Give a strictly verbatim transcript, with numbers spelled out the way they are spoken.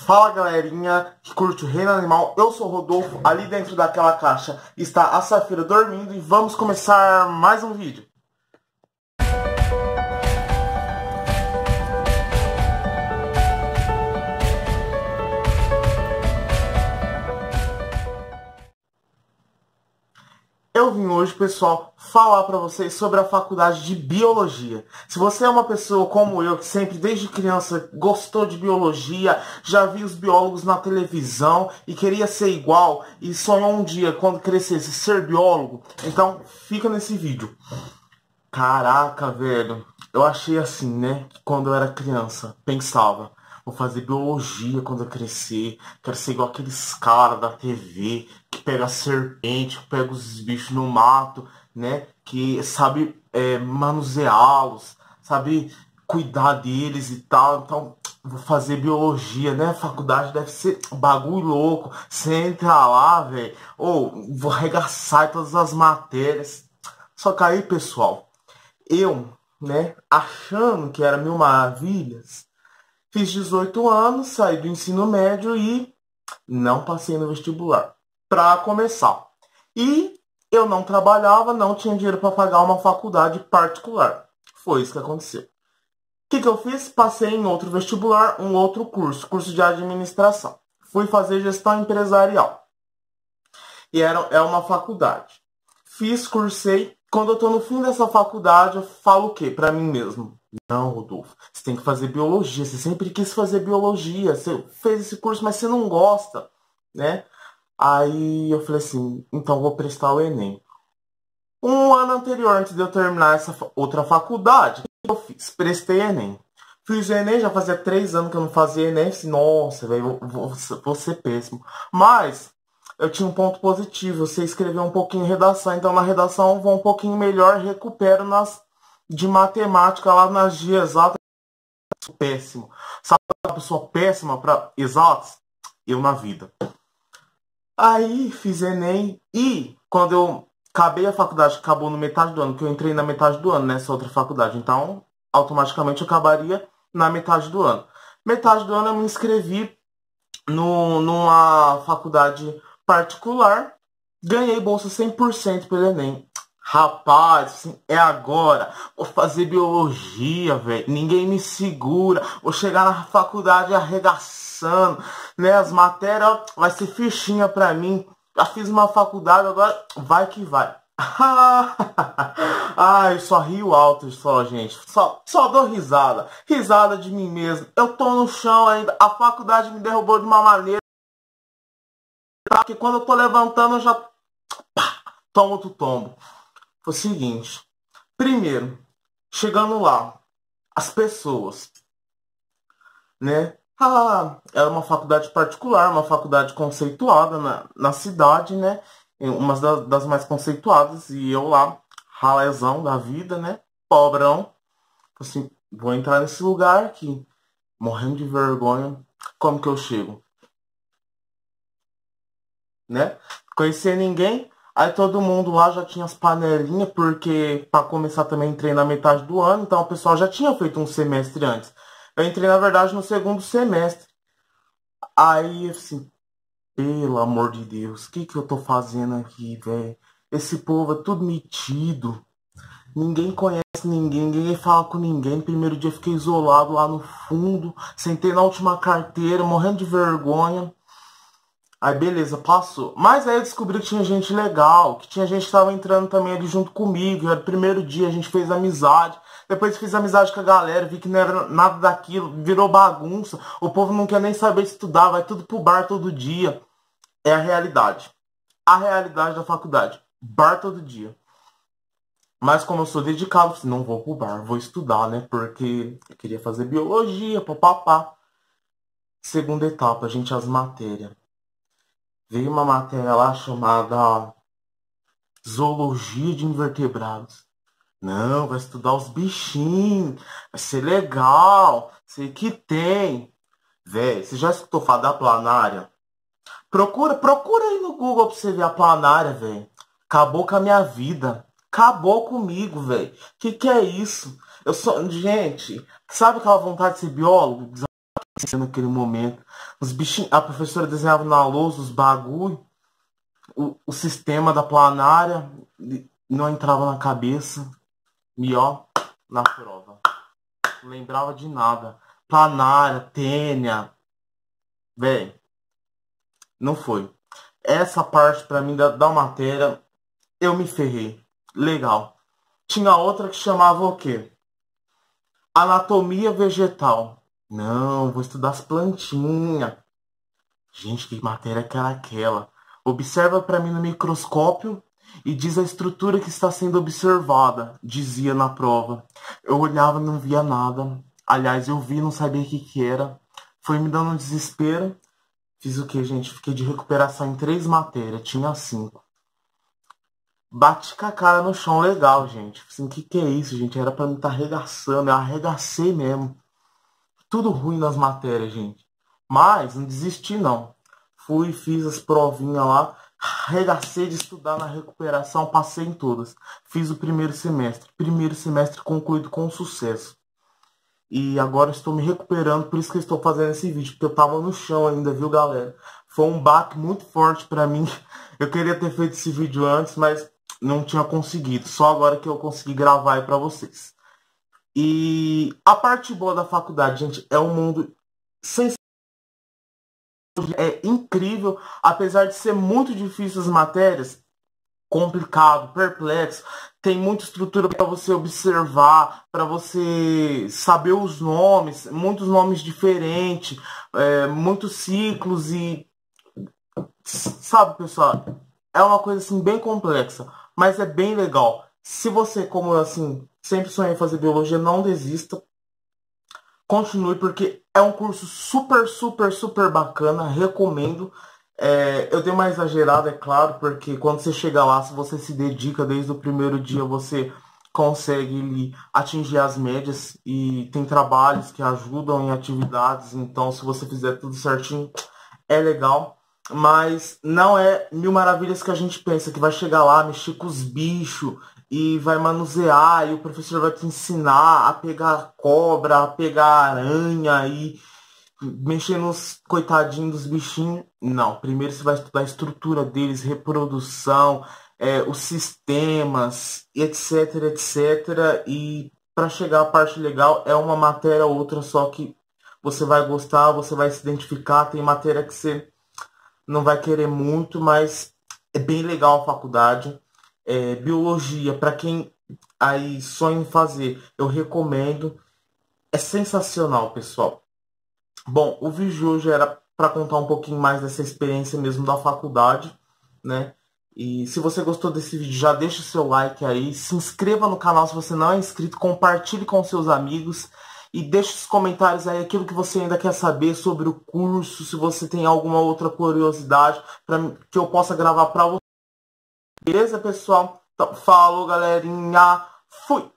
Fala galerinha que curte o Reino Animal, eu sou o Rodolfo, ali dentro daquela caixa está a Safira dormindo e vamos começar mais um vídeo. Eu vim hoje, pessoal, falar para vocês sobre a faculdade de Biologia. Se você é uma pessoa como eu, que sempre desde criança gostou de Biologia, já viu os biólogos na televisão e queria ser igual e sonhou um dia, quando crescesse, ser biólogo, então fica nesse vídeo. Caraca, velho, eu achei assim, né, que quando eu era criança, pensava, vou fazer biologia quando eu crescer, quero ser igual aqueles caras da T V, que pega serpente, que pega os bichos no mato, né, que sabe é, manuseá-los, sabe cuidar deles e tal, então vou fazer biologia, né, faculdade deve ser bagulho louco, você entra lá, velho, ou vou arregaçar todas as matérias. Só que aí, pessoal, eu, né, achando que era mil maravilhas, fiz dezoito anos, saí do ensino médio e não passei no vestibular, para começar. E eu não trabalhava, não tinha dinheiro para pagar uma faculdade particular. Foi isso que aconteceu. O que, que eu fiz? Passei em outro vestibular, um outro curso, curso de administração. Fui fazer gestão empresarial. E era, é uma faculdade. Fiz, cursei. Quando eu tô no fim dessa faculdade, eu falo o quê? Pra mim mesmo. Não, Rodolfo, você tem que fazer biologia. Você sempre quis fazer biologia. Você fez esse curso, mas você não gosta, né? Aí eu falei assim, então vou prestar o Enem. Um ano anterior, antes de eu terminar essa outra faculdade, o que eu fiz? Prestei Enem. Fiz o Enem, já fazia três anos que eu não fazia Enem. Assim, nossa, velho, vou, vou, vou ser péssimo. Mas eu tinha um ponto positivo, você escreveu um pouquinho em redação, então na redação eu vou um pouquinho melhor, recupero nas de matemática, lá nas de exatas, péssimo. Sabe uma pessoa péssima para exatas? Eu na vida. Aí fiz Enem e quando eu acabei a faculdade, acabou no metade do ano, que eu entrei na metade do ano nessa outra faculdade, então automaticamente eu acabaria na metade do ano. Metade do ano eu me inscrevi no, numa faculdade particular, ganhei bolsa cem por cento pelo Enem. Rapaz, assim, é agora. Vou fazer biologia, velho. Ninguém me segura. Vou chegar na faculdade arregaçando, né? As matérias vai ser fichinha pra mim. Já fiz uma faculdade, agora vai que vai. Ai, só rio alto só, gente. Só, só dou risada. Risada de mim mesmo. Eu tô no chão ainda. A faculdade me derrubou de uma maneira que quando eu tô levantando eu já pá, tomo outro tombo. Foi o seguinte. Primeiro, chegando lá, as pessoas, né? Ah, era uma faculdade particular, uma faculdade conceituada na, na cidade, né? Uma das, das mais conceituadas. E eu lá, ralezão da vida, né? Pobrão. Assim, vou entrar nesse lugar aqui, morrendo de vergonha. Como que eu chego? Né? Conhecia ninguém. Aí todo mundo lá já tinha as panelinhas, porque para começar também entrei na metade do ano, então o pessoal já tinha feito um semestre antes. Eu entrei, na verdade, no segundo semestre. Aí, assim, pelo amor de Deus, o que que eu tô fazendo aqui, velho? Esse povo é tudo metido. Ninguém conhece ninguém, ninguém fala com ninguém. No primeiro dia eu fiquei isolado lá no fundo, sentei na última carteira, morrendo de vergonha. Aí beleza, passou. Mas aí eu descobri que tinha gente legal, que tinha gente que tava entrando também ali junto comigo. Era o primeiro dia, a gente fez amizade. Depois fiz amizade com a galera, vi que não era nada daquilo, virou bagunça. O povo não quer nem saber estudar, vai tudo pro bar todo dia. É a realidade. A realidade da faculdade. Bar todo dia. Mas como eu sou dedicado, não vou pro bar, vou estudar, né? Porque eu queria fazer biologia, papapá. Segunda etapa, gente, as matérias. Veio uma matéria lá chamada Zoologia de Invertebrados. Não, vai estudar os bichinhos. Vai ser legal. Sei que tem. Véi, você já escutou falar da planária? Procura, procura aí no Google pra você ver a planária, velho. Acabou com a minha vida. Acabou comigo, velho. Que que é isso? Eu sou... Gente, sabe aquela vontade de ser biólogo? naquele momento. Os bichinhos, a professora desenhava na lousa os bagulho, o, o sistema da planária não entrava na cabeça. E ó, na prova. Não lembrava de nada. Planária, tênia. Véi, não foi. Essa parte pra mim da, da matéria, eu me ferrei. Legal. Tinha outra que chamava o quê? Anatomia vegetal. Não, vou estudar as plantinhas. Gente, que matéria que era aquela? Observa para mim no microscópio e diz a estrutura que está sendo observada, dizia na prova. Eu olhava e não via nada. Aliás, eu vi e não sabia o que que era. Foi me dando um desespero. Fiz o que, gente? Fiquei de recuperação em três matérias. Tinha cinco. Bati com a cara no chão legal, gente. Assim, que que é isso, gente? Era pra mim estar arregaçando. Eu arregacei mesmo. Tudo ruim nas matérias, gente. Mas não desisti, não. Fui, fiz as provinhas lá. Arregacei de estudar na recuperação. Passei em todas. Fiz o primeiro semestre. Primeiro semestre concluído com sucesso. E agora estou me recuperando. Por isso que eu estou fazendo esse vídeo. Porque eu tava no chão ainda, viu, galera? Foi um baque muito forte pra mim. Eu queria ter feito esse vídeo antes, mas não tinha conseguido. Só agora que eu consegui gravar aí pra vocês. E a parte boa da faculdade, gente, é um mundo sem... É incrível, apesar de ser muito difícil as matérias, complicado, perplexo, tem muita estrutura para você observar, para você saber os nomes, muitos nomes diferentes, é, muitos ciclos e... Sabe, pessoal, é uma coisa assim bem complexa, mas é bem legal. Se você, como eu, assim, sempre sonhei em fazer biologia, não desista. Continue, porque é um curso super, super, super bacana. Recomendo. É, eu dei uma exagerada, é claro, porque quando você chega lá, se você se dedica desde o primeiro dia, você consegue atingir as médias. E tem trabalhos que ajudam em atividades. Então, se você fizer tudo certinho, é legal. Mas não é mil maravilhas que a gente pensa, que vai chegar lá, mexer com os bichos e vai manusear, e o professor vai te ensinar a pegar cobra, a pegar aranha e mexer nos coitadinhos dos bichinhos. Não, primeiro você vai estudar a estrutura deles, reprodução, é, os sistemas, etc, etc. E para chegar à parte legal, é uma matéria ou outra só que você vai gostar, você vai se identificar. Tem matéria que você não vai querer muito, mas é bem legal a faculdade. É, biologia, para quem aí sonha em fazer, eu recomendo. É sensacional, pessoal. Bom, o vídeo de hoje era para contar um pouquinho mais dessa experiência mesmo da faculdade, né? E se você gostou desse vídeo, já deixa o seu like aí, se inscreva no canal se você não é inscrito, compartilhe com seus amigos e deixe os comentários aí aquilo que você ainda quer saber sobre o curso, se você tem alguma outra curiosidade para que eu possa gravar para você. Beleza, pessoal? Então, falou, galerinha. Fui!